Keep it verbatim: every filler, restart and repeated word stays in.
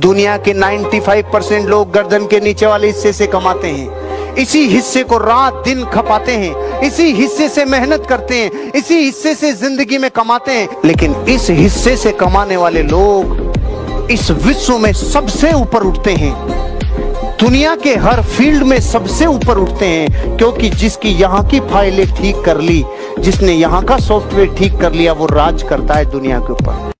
दुनिया के पचानवे परसेंट लोग गर्दन के नीचे वाले हिस्से से कमाते हैं, इसी हिस्से को रात दिन खपाते हैं, इसी हिस्से से मेहनत करते हैं, इसी हिस्से से जिंदगी में कमाते हैं। लेकिन इस हिस्से से कमाने वाले लोग इस विश्व में सबसे ऊपर उठते हैं, दुनिया के हर फील्ड में सबसे ऊपर उठते हैं, क्योंकि जिसकी यहाँ की फाइलें ठीक कर ली, जिसने यहाँ का सॉफ्टवेयर ठीक कर लिया, वो राज करता है दुनिया के ऊपर।